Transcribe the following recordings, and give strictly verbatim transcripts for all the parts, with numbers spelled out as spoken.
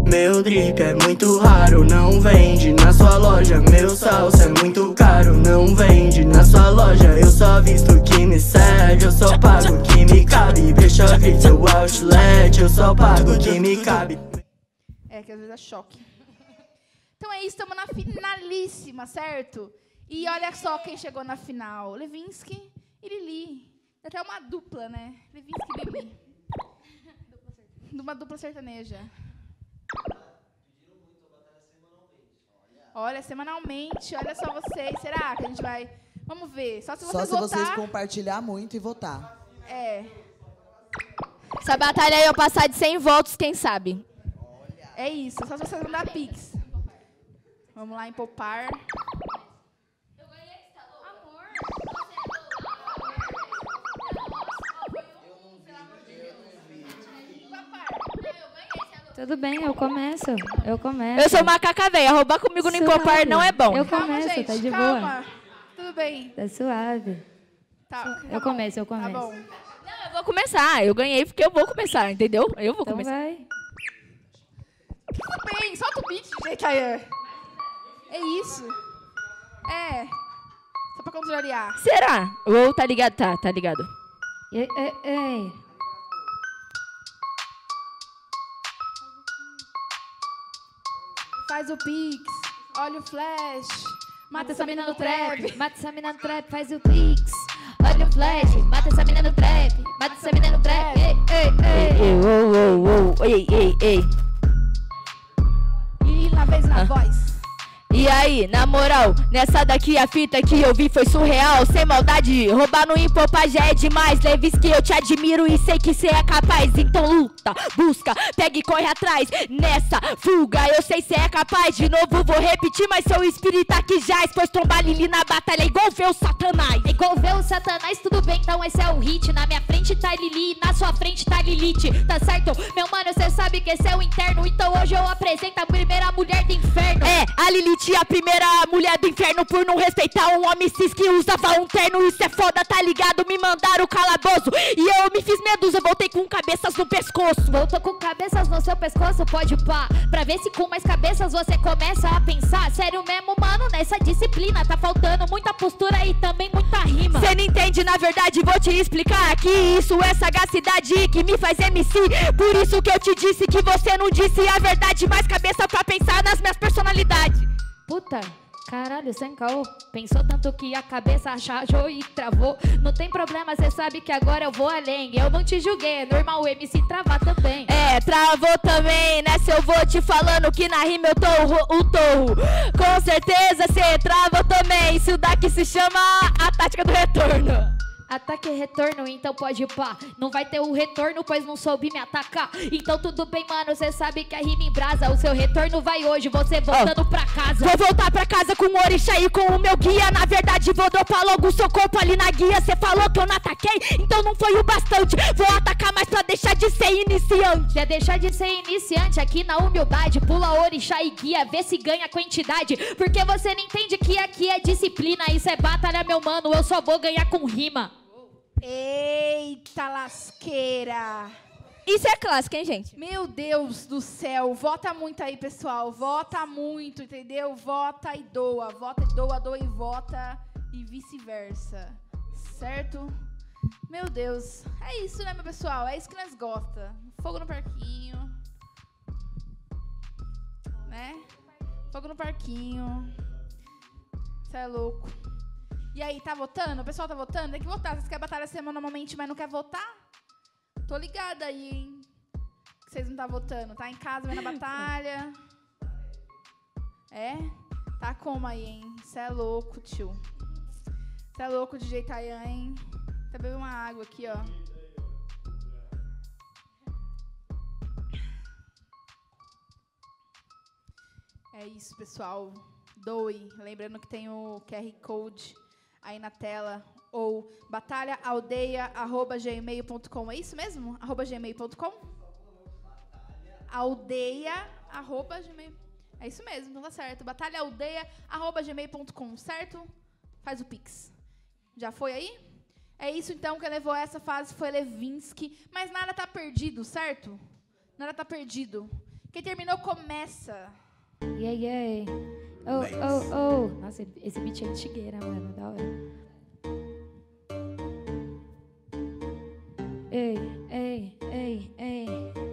Meu drip é muito raro, não vende na sua loja. Meu salsa é muito caro, não vende na sua loja. Eu só visto o que me serve, eu só pago o que me cabe. Deixa eu ver seu outlet, eu só pago o que me cabe. É, que às vezes é choque. Então é isso, estamos na finalíssima, certo? E olha só quem chegou na final. Levinsky e Lili. Até uma dupla, né? Levinsky e Lili. Uma dupla sertaneja. Olha, semanalmente. Olha só vocês. Será que a gente vai... Vamos ver. Só se vocês Só se votar. vocês compartilhar muito e votar. É. Essa batalha aí eu passar de cem votos, quem sabe? É isso. Só se vocês vão dar pix. Vamos lá, empopar. Eu ganhei, amor. Tudo bem, eu começo. Eu começo. Eu sou macaca velha. Roubar comigo no empopar não é bom. Eu Calma, começo, gente, tá de calma. boa. Tudo bem. Tá suave. Tá, tá Eu bom. começo, eu começo. Tá bom. Não, eu vou começar. Eu ganhei porque eu vou começar, entendeu? Eu vou Então começar. vai. Tudo bem, solta o beat, D J Ayan. É isso. É. Só pra contrariar. Será? Ou tá ligado? Tá, tá ligado. Ei, ei, ei. Faz o pix, olha o flash, mata essa mina no trap. Mata essa mina no trap, faz o pix. Olha o flash, mata essa mina no trap. Mata essa mina no trap. Ei, ei, ei. Ei, ô, ô, ô. Ei, ei, ei. E na vez na Ah. voz. E aí, na moral, nessa daqui a fita que eu vi foi surreal. Sem maldade, roubar no empopar já é demais. Levinsky, eu te admiro e sei que cê é capaz. Então luta, busca, pega e corre atrás. Nessa fuga, eu sei cê é capaz. De novo vou repetir, mas seu espírito aqui jaz. Pois trombar Lili na batalha é igual ver o Satanás. É igual ver o Satanás, tudo bem, então esse é o hit. Na minha frente tá Lili, na sua frente tá Lilith. Tá certo? Meu mano, cê sabe que esse é o interno. Então hoje eu apresento a primeira mulher do inferno. É, a Lilith, a primeira mulher do inferno por não respeitar um homem cis que usava um terno. Isso é foda, tá ligado? Me mandaram calabozo e eu me fiz medusa, voltei com cabeças no pescoço. Voltou com cabeças no seu pescoço, pode pá. Pra ver se com mais cabeças você começa a pensar. Sério mesmo, mano, nessa disciplina tá faltando muita postura e também muita rima. Cê não entende, na verdade, vou te explicar que isso é sagacidade que me faz M C. Por isso que eu te disse que você não disse a verdade. Mais cabeça pra pensar nas minhas personalidades. Puta, caralho, sem caô. Pensou tanto que a cabeça achou e travou. Não tem problema, cê sabe que agora eu vou além. Eu não te julguei, é normal o M C travar também. É, travou também, nessa eu vou te falando que na rima eu tô o, o torro. Com certeza cê travou também, isso daqui se chama a tática do retorno. Ataque e retorno, então pode pá. Não vai ter o retorno, pois não soube me atacar. Então tudo bem, mano, cê sabe que a rima embrasa. O seu retorno vai hoje, você voltando oh. pra casa. Vou voltar pra casa com o orixá e com o meu guia. Na verdade vou dropar logo o seu corpo ali na guia. Cê falou que eu não ataquei, então não foi o bastante. Vou atacar mais pra deixar de ser iniciante. É deixar de ser iniciante aqui na humildade. Pula orixá e guia, vê se ganha quantidade. Porque você não entende que aqui é disciplina. Isso é batalha, meu mano, eu só vou ganhar com rima. Eita lasqueira. Isso é clássico, hein, gente? Meu Deus do céu. Vota muito aí, pessoal. Vota muito, entendeu? Vota e doa. Vota e doa, doa e vota. E vice-versa. Certo? Meu Deus. É isso, né, meu pessoal? É isso que nós gostamos. Fogo no parquinho. Né? Fogo no parquinho. Você é louco. E aí, tá votando? O pessoal tá votando? Tem que votar. Vocês querem batalha semanalmente, mas não quer votar? Tô ligada aí, hein? Que vocês não tá votando. Tá em casa vendo a batalha. É? Tá como aí, hein? Você é louco, tio. Você é louco, D J Tayan, hein? Até beber uma água aqui, ó. É isso, pessoal. Doe. Lembrando que tem o Q R Code aí na tela, ou batalha aldeia arroba gmail ponto com. É isso mesmo? arroba gmail ponto com? Aldeia arroba gmail. É isso mesmo, então tá certo. batalha aldeia arroba gmail ponto com, certo? Faz o pix. Já foi aí? É isso então, quem levou essa fase foi Levinsky, mas nada tá perdido, certo? Nada tá perdido. Quem terminou, começa. Yeah, yeah. Oh, oh, oh. Nossa, esse beat é antigueira, mano. Da hora. Ei, ei, ei, ei.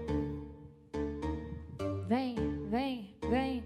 Vem, vem, vem.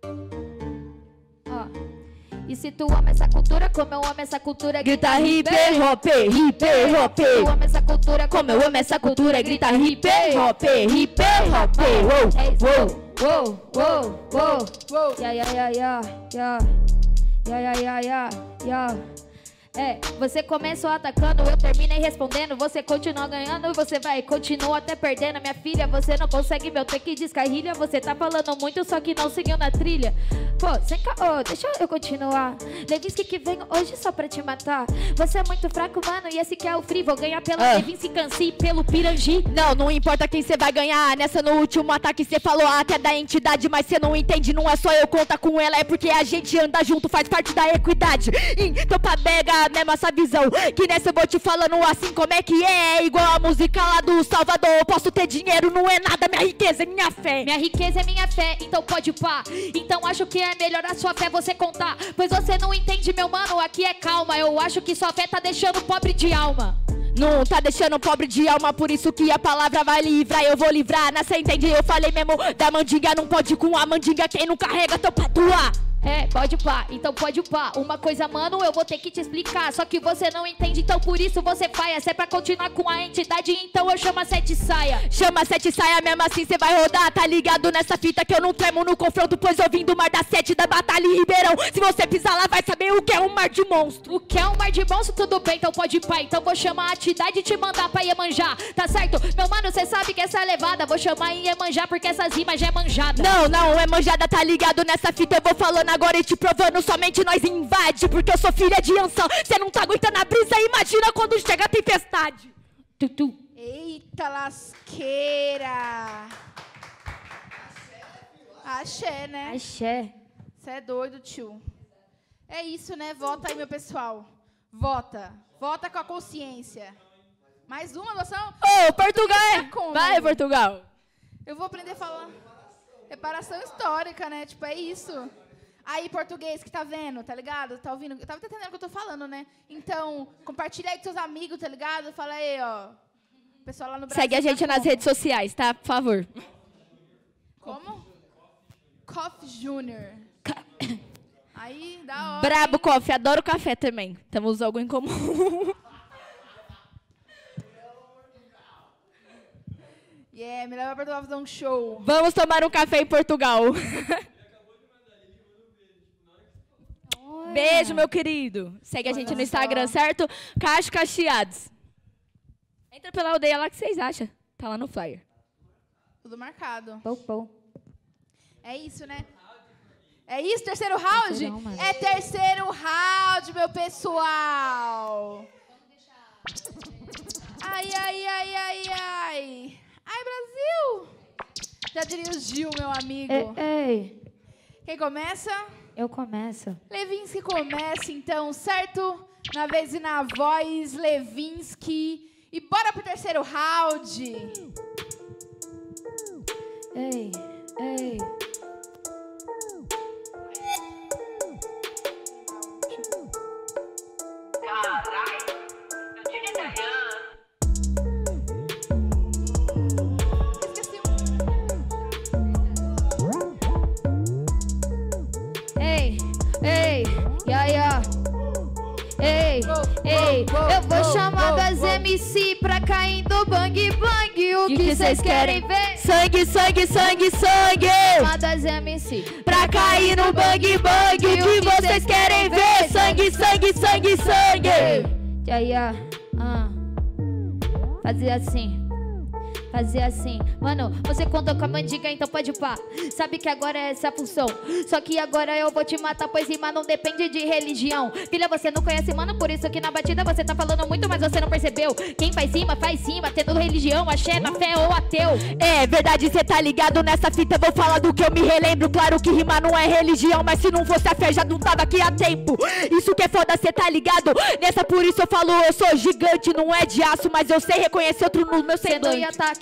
Ó. E se tu ama essa cultura como eu amo essa cultura, Grita hip hop, hip hop. Se tu ama essa cultura Como eu amo essa cultura, grita hip hop, hip hop. Uou, Uou, uou, uou, Uou. Ya, ya, ya, ya, ya. Ya, ya, ya, ya, ya. É, você começou atacando, eu terminei respondendo. Você continua ganhando e você vai continua até perdendo. Minha filha, você não consegue meu take que descarrilha. Você tá falando muito, só que não seguiu na trilha. Pô, sem caô, deixa eu continuar. Levinsky que vem hoje só pra te matar. Você é muito fraco, mano, e esse que é o free. Vou ganhar pelo Ah. Levinsky, Canci, pelo Pirangi. Não, não importa quem você vai ganhar. Nessa no último ataque cê falou até da entidade, mas cê não entende, não é só eu conta com ela, é porque a gente anda junto, faz parte da equidade. Então pra pega mesmo essa visão, que nessa eu vou te falando assim como é que é. É igual a música lá do Salvador. Eu posso ter dinheiro, não é nada, minha riqueza é minha fé. Minha riqueza é minha fé, então pode pá. Então acho que é melhor a sua fé você contar. Pois você não entende, meu mano, aqui é calma. Eu acho que sua fé tá deixando pobre de alma. Não tá deixando pobre de alma, por isso que a palavra vai livrar. Eu vou livrar, nessa entende? Eu falei mesmo da mandinga, não pode com a mandinga. Quem não carrega, teu patuá. É, pode pá, então pode pá. Uma coisa, mano, eu vou ter que te explicar. Só que você não entende, então por isso você faia. Se é pra continuar com a entidade, então eu chamo a sete saia. Chama sete saia, mesmo assim cê vai rodar. Tá ligado nessa fita que eu não tremo no confronto, pois eu vim do mar da sete da batalha em Ribeirão. Se você pisar lá vai saber o que é um mar de monstro. O que é um mar de monstro, tudo bem, então pode pá. Então vou chamar a entidade e te mandar pra Iemanjá. Tá certo? Meu mano, cê sabe que essa é levada. Vou chamar em Iemanjá porque essas rimas já é manjada. Não, não, é manjada, tá ligado nessa fita. Eu vou falando agora e te provando, somente nós invade. Porque eu sou filha de Anção, cê não tá aguentando a brisa. Imagina quando chega a tempestade. Tutu. Eita lasqueira. Axé, né? Axé. Você é doido, tio. É isso, né? Vota aí, meu pessoal. Vota. Vota com a consciência. Mais uma noção? Ô, Portugal! Tá como, Vai, né? Portugal! Eu vou aprender a falar. Reparação histórica, né? Tipo, é isso. Aí, português que tá vendo, tá ligado? Tá ouvindo? Tá entendendo o que eu tô falando, né? Então, compartilha aí com seus amigos, tá ligado? Fala aí, ó. Pessoal lá no Brasil. Segue a gente tá nas como? redes sociais, tá? Por favor. Como? Coff Júnior Aí, da hora. Brabo, hein? Coffee, adoro café também. Temos algo em comum. Yeah, me leva pra Portugal fazer um show. Vamos tomar um café em Portugal. Beijo, meu querido. Segue a gente no Instagram, certo? Cacho Cacheados. Entra pela aldeia lá, que vocês acham? Tá lá no flyer. Tudo marcado. Pou, pou. É isso, né? É isso, terceiro round? Terceirão, mano. É terceiro round, meu pessoal. Ai, ai, ai, ai, ai. Ai, Brasil. Já diria o Gil, meu amigo. Ei, ei, Quem começa? eu começo. Levinsky começa, então, certo? Na vez e na voz, Levinsky. E bora pro terceiro round. Ei, ei. Esqueci um. Ei, ei, ya, ya. Ei, ei, eu vou chamar das M C pra cair no bang bang. O que vocês querem ver? Sangue, sangue, sangue, sangue! Chamar das M C Pra cair no bang bang, o que vocês querem ver? Sangue, sangue, sangue, sangue! Ya, ya. Ah. Fazer assim. Fazer assim. Mano, você contou com a mandiga, então pode pá. Sabe que agora é essa a função. Só que agora eu vou te matar, pois rima não depende de religião. Filha, você não conhece, mano, por isso que na batida você tá falando muito, mas você não percebeu. Quem faz cima, faz cima, tendo religião, axé, na fé ou ateu. É verdade, cê tá ligado nessa fita, eu vou falar do que eu me relembro. Claro que rimar não é religião, mas se não fosse a fé já não tava aqui há tempo. Isso que é foda, cê tá ligado? Nessa por isso eu falo, eu sou gigante, não é de aço, mas eu sei reconhecer outro no meu Você não ia semblante. tá aqui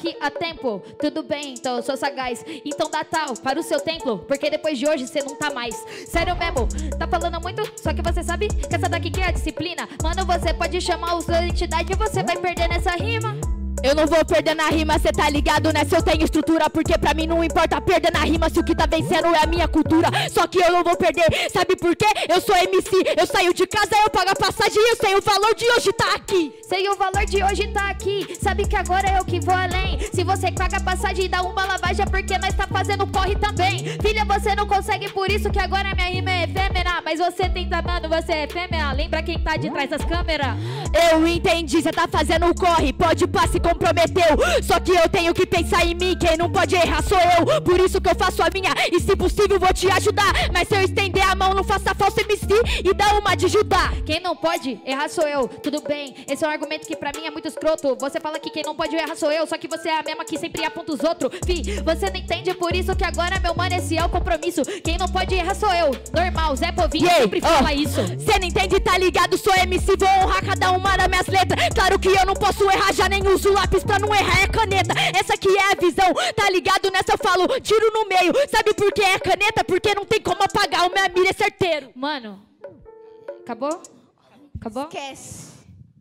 aqui há tempo. Tudo bem, então eu sou sagaz. Então dá tal para o seu templo, porque depois de hoje você não tá mais. Sério mesmo, tá falando muito, só que você sabe que essa daqui que é a disciplina. Mano, você pode chamar os dois entidade e você vai perder nessa rima. Eu não vou perder na rima, cê tá ligado, né? Se eu tenho estrutura, porque pra mim não importa perder na rima se o que tá vencendo é a minha cultura. Só que eu não vou perder, sabe por quê? Eu sou M C, eu saio de casa, eu pago a passagem e eu sei o valor de hoje tá aqui. Sei o valor de hoje tá aqui, sabe que agora eu que vou além. Se você paga a passagem e dá uma lavagem é porque nós tá fazendo corre também. Filha, você não consegue, por isso que agora minha rima é efêmera. Mas você tenta, mano, você é efêmera. Lembra quem tá de trás das câmeras? Eu entendi, cê tá fazendo o corre, pode passe comprometeu. Só que eu tenho que pensar em mim, quem não pode errar sou eu. Por isso que eu faço a minha, e se possível vou te ajudar. Mas se eu estender a mão, não faça falso M C e dá uma de Judá. Quem não pode errar sou eu, tudo bem. Esse é um argumento que pra mim é muito escroto. Você fala que quem não pode errar sou eu, só que você é a mesma que sempre aponta os outros. Fi, você não entende, por isso que agora, meu mano, esse é o compromisso. Quem não pode errar sou eu, normal, Zé Povinho yeah, sempre oh, fala isso. Cê não entende, tá ligado, sou M C, vou honrar cada uma das minhas letras. Claro que eu não posso errar, já nem uso lápis pra não errar, é caneta. Essa aqui é a visão, tá ligado, nessa eu falo tiro no meio. Sabe por que é caneta? Porque não tem como apagar, o minha mira é certeiro. Mano, acabou? Acabou? Esquece.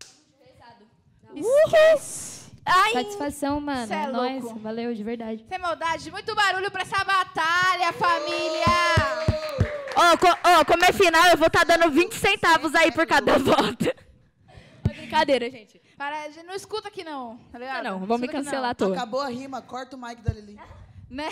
Esquece. Ai. Satisfação, mano. Cê é É nóis. louco. Valeu, de verdade. Sem maldade, muito barulho pra essa batalha, família. Ó, oh, co oh, como é final, eu vou estar tá dando vinte centavos aí por cada volta. É brincadeira, gente. Para, não escuta aqui não, tá ligado? Não, não, vão me cancelar tudo. Acabou a rima, corta o mic da Lili. Né?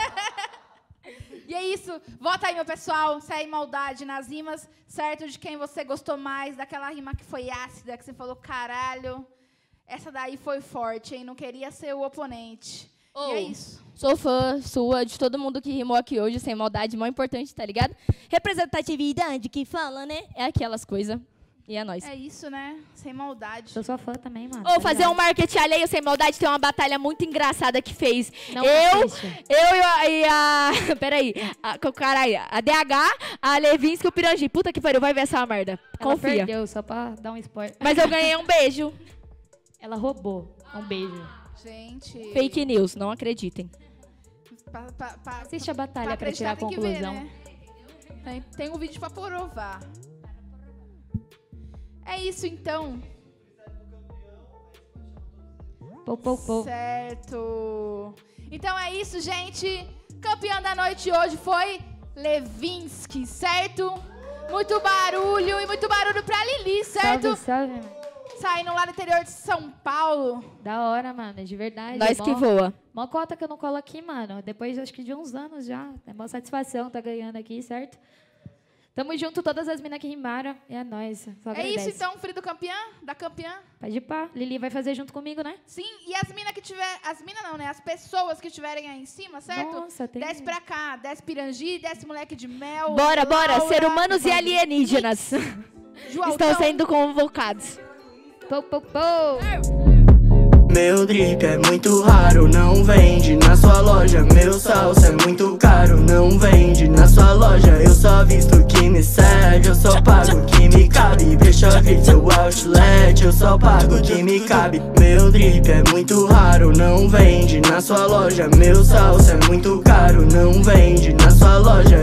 E é isso, vota aí, meu pessoal, sem maldade nas rimas, certo? De quem você gostou mais, daquela rima que foi ácida, que você falou, caralho, essa daí foi forte, hein? Não queria ser o oponente. Oh, e é isso. Sou fã sua, de todo mundo que rimou aqui hoje, sem maldade, mó importante, tá ligado? Representatividade que fala, né? É aquelas coisas. E é nóis. É isso, né? Sem maldade. Sou sua fã também, mano. Ou tá fazer ligado? Um marketing alheio sem maldade, tem uma batalha muito engraçada que fez. Não eu, eu e a... E a peraí. A, caralho, a D H, a Levinsky e o Pirangi. Puta que pariu, vai ver essa merda. Ela Confia. perdeu, só pra dar um spoiler. Mas eu ganhei um beijo. Ela roubou. Um beijo. Gente. Fake news, não acreditem. Pa, pa, pa, Assiste a batalha pra, pra tirar a conclusão. Ver, né? tem, tem um vídeo pra provar. É isso, então. Pou, pou, pou. Certo. Então é isso, gente. Campeã da noite hoje foi Levinsky, certo? Muito barulho e muito barulho pra Lili, certo? Salve, salve. Saindo lá do interior de São Paulo. Da hora, mano, de verdade. Nós é que mó, voa. Mó cota que eu não colo aqui, mano. Depois, acho que de uns anos já. É uma satisfação tá ganhando aqui, certo? Tamo junto, todas as minas que rimaram. E é nóis. Só é isso, então, Free do campeã? Da campeã? Pode pá. Lili vai fazer junto comigo, né? Sim, e as minas que tiver... As minas não, né? As pessoas que estiverem aí em cima, certo? Nossa, tem... Desce pra cá. Desce Pirangi, desce moleque de mel. Bora, bora. Laura, Ser humanos e alienígenas estão sendo convocados. Pou, pou, pou. Meu drip é muito raro, não vende na sua loja. Meu salsa é muito caro, não vende na sua loja. Eu só visto o que me serve, eu só pago o que me cabe. Brechó, seu outlet, eu só pago o que me cabe. Meu drip é muito raro, não vende na sua loja. Meu salsa é muito caro, não vende na sua loja.